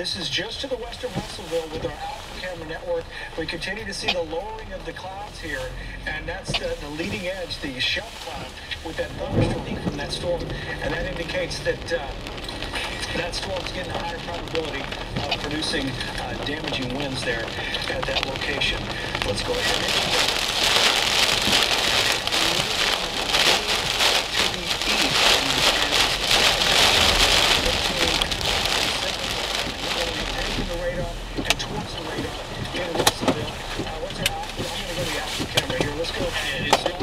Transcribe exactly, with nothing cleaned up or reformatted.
This is just to the west of Russellville with our Alpha Camera network. We continue to see the lowering of the clouds here, and that's the, the leading edge, the shelf cloud, with that thunderstorm from that storm, and that indicates that uh, that storm's getting a higher probability of producing uh, damaging winds there at that location. Let's go ahead. And towards the radar in Russellville. Uh, what's our, I'm going to go to the Alpha Camera here. Let's go.